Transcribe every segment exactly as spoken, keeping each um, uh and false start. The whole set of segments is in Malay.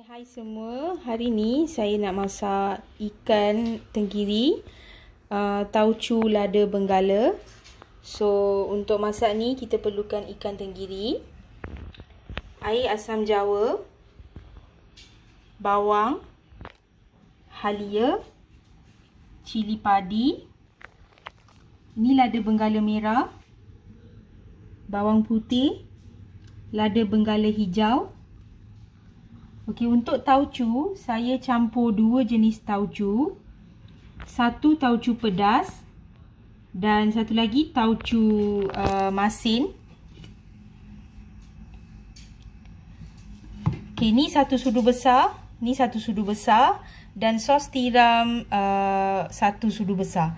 Hai semua, hari ni saya nak masak ikan tenggiri uh, tauco lada Benggala. So untuk masak ni kita perlukan ikan tenggiri, air asam jawa, bawang, halia, cili padi, ni lada Benggala merah, bawang putih, lada Benggala hijau. Okey, untuk tauco, saya campur dua jenis tauco. Satu tauco pedas dan satu lagi tauco uh, masin. Okey, ni satu sudu besar, ni satu sudu besar dan sos tiram uh, satu sudu besar.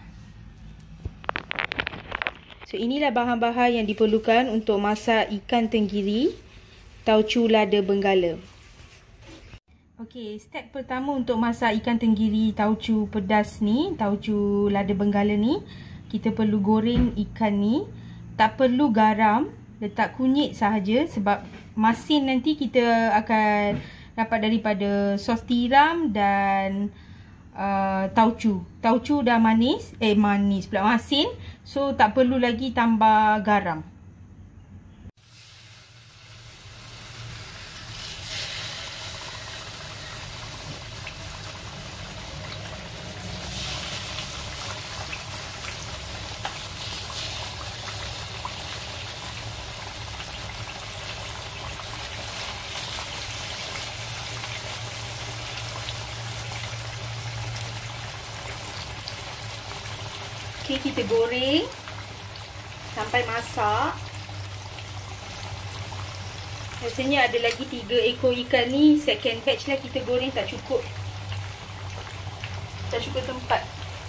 So inilah bahan-bahan yang diperlukan untuk masak ikan tenggiri tauco lada Benggala. Okey, step pertama untuk masak ikan tenggiri tauco pedas ni, tauco lada Benggala ni, kita perlu goreng ikan ni. Tak perlu garam, letak kunyit sahaja sebab masin nanti kita akan dapat daripada sos tiram dan uh, tauco. Tauco dah manis, eh manis pula, masin. So tak perlu lagi tambah garam. Okey, kita goreng sampai masak. Rasanya ada lagi tiga ekor ikan ni. Second batch lah kita goreng, tak cukup. Tak cukup tempat.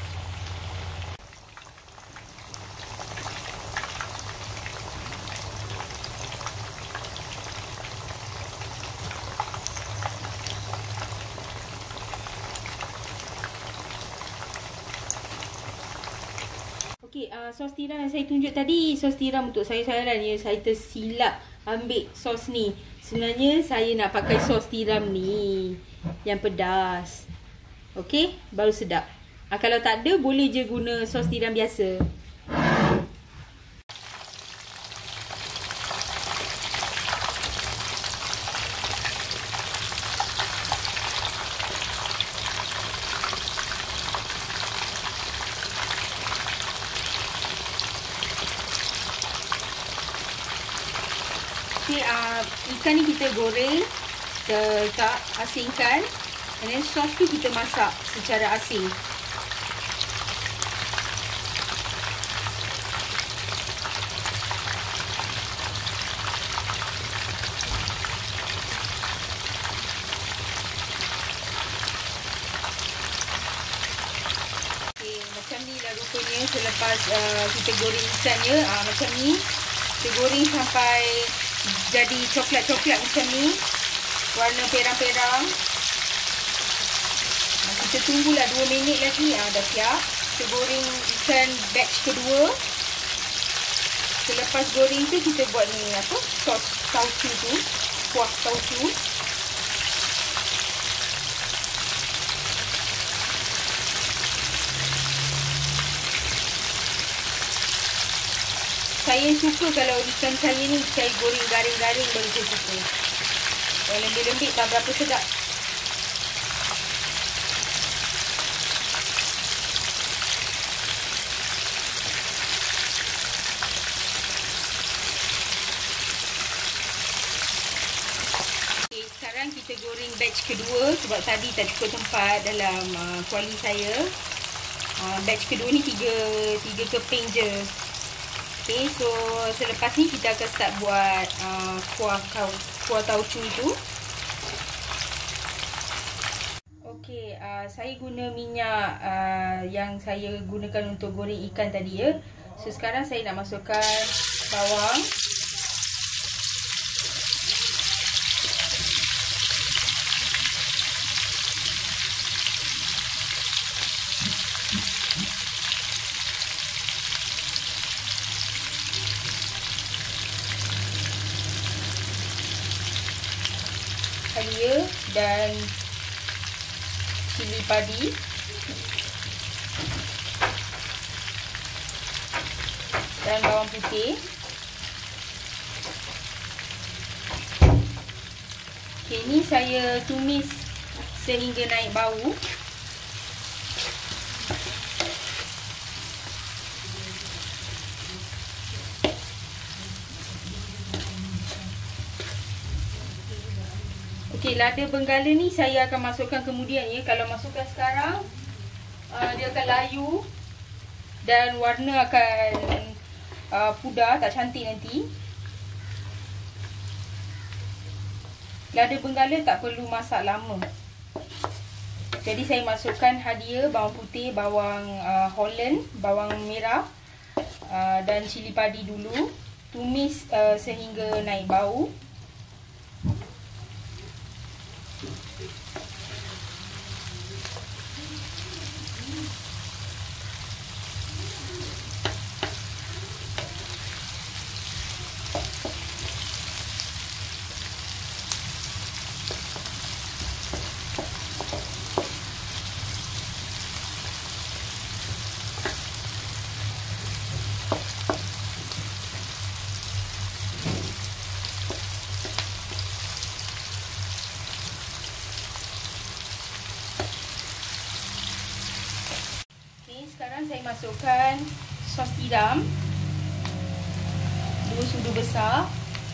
Okey, uh, sos tiram yang saya tunjuk tadi, sos tiram untuk saya-saya ya, saya tersilap ambil sos ni. Sebenarnya saya nak pakai sos tiram ni yang pedas. Okey, baru sedap. Uh, kalau tak ada, boleh je guna sos tiram biasa. Okay, uh, ikan ni kita goreng, kita asingkan, and then sos tu kita masak secara asing. Okay, macam ni lah rupanya selepas uh, kita goreng ikannya, uh, macam ni. Kita goreng sampai jadi coklat-coklat macam ni, warna perang-perang. Nah, kita tunggulah dua minit lagi. Ah, dah siap. Kita goreng ikan batch kedua. Selepas goreng tu kita buat ni apa? Sos tauco tu, kuah tauco. Saya suka kalau ikan saya ni saya goreng garing-garing baru saya suka. Kalau lembik-lembik tak berapa sedap. Okay, sekarang kita goreng batch kedua sebab tadi tak cukup tempat dalam uh, kuali saya. Uh, batch kedua ni tiga tiga keping je. Okay, so selepas ni kita akan start buat uh, kuah kuah tauco itu. Okay, uh, saya guna minyak uh, yang saya gunakan untuk goreng ikan tadi ya. So sekarang saya nak masukkan bawang. halia dan cili padi. Dan bawang putih. Okay, ni saya tumis sehingga naik bau. Okey, lada benggala ni saya akan masukkan kemudian ya. Kalau masukkan sekarang, uh, dia akan layu dan warna akan uh, pudar, tak cantik nanti. Lada benggala tak perlu masak lama. Jadi saya masukkan halia, bawang putih, bawang uh, Holland, bawang merah uh, dan cili padi dulu. Tumis uh, sehingga naik bau. Sekarang saya masukkan sos tiram dua sudu besar.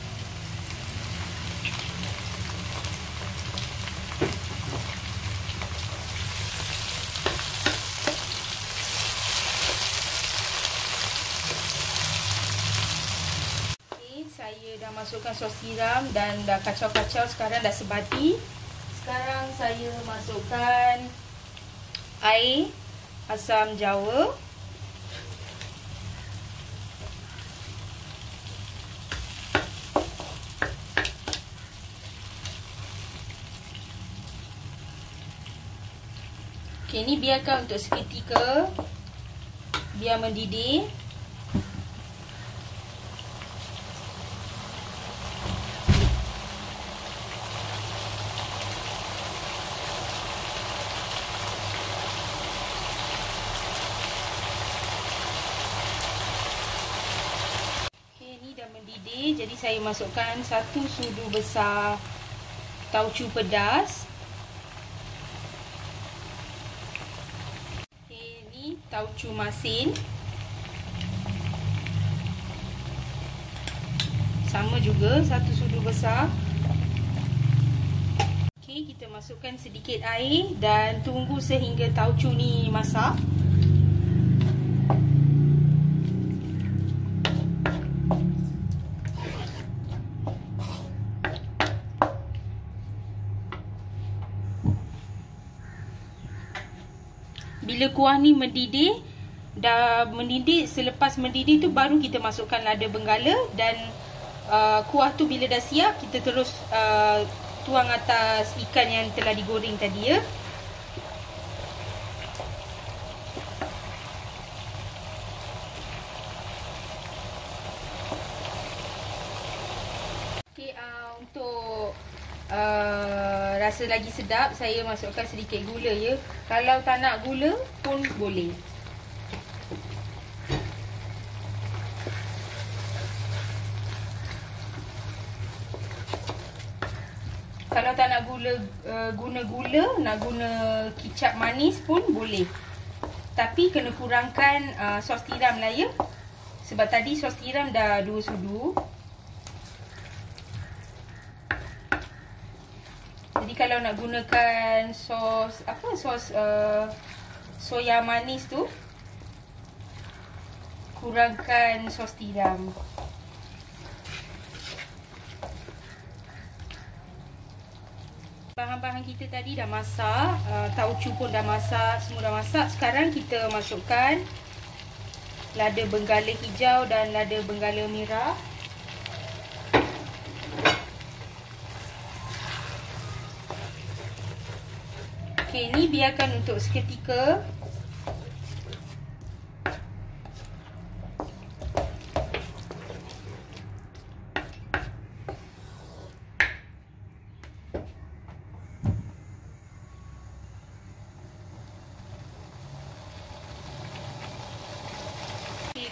Okay, saya dah masukkan sos tiram dan dah kacau-kacau, sekarang dah sebati. Sekarang saya masukkan air asam jawa. Okey, ni biarkan untuk seketika biar mendidih. Mendidih, jadi saya masukkan satu sudu besar tauco pedas. Okay, ni tauco masin. Sama juga satu sudu besar. Okay, kita masukkan sedikit air dan tunggu sehingga tauco ni masak. Bila kuah ni mendidih, dah mendidih, selepas mendidih tu baru kita masukkan lada benggala dan uh, kuah tu bila dah siap, kita terus uh, tuang atas ikan yang telah digoreng tadi ya. Okey, uh, untuk Uh, rasa lagi sedap, saya masukkan sedikit gula ya. Kalau tak nak gula pun boleh. Kalau tak nak gula, uh, guna gula, nak guna kicap manis pun boleh. Tapi kena kurangkan uh, sos tiram lah ya. Sebab tadi sos tiram dah dua sudu. Jadi kalau nak gunakan sos apa sos uh, soya manis tu, kurangkan sos tiram. Bahan-bahan kita tadi dah masak, uh, tauco pun dah masak, semua dah masak. Sekarang kita masukkan lada benggala hijau dan lada benggala merah. Okey, ni biarkan untuk seketika.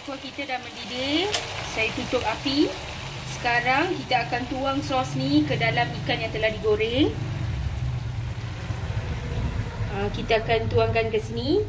kuah kita dah mendidih. Saya tutup api. Sekarang kita akan tuang sos ni ke dalam ikan yang telah digoreng. Uh, kita akan tuangkan ke sini.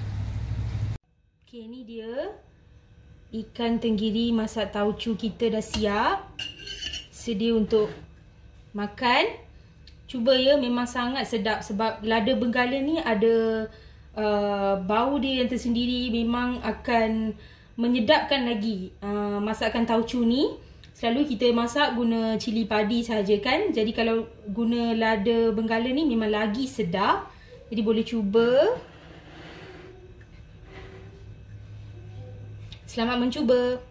Okey, ni dia. Ikan tenggiri masak tauco kita dah siap. Sedia untuk makan. Cuba ya, memang sangat sedap sebab lada benggala ni ada uh, bau dia yang tersendiri. Memang akan menyedapkan lagi uh, masakan tauco ni. Selalu kita masak guna cili padi sahaja kan. Jadi kalau guna lada benggala ni memang lagi sedap. Jadi boleh cuba. Selamat mencuba.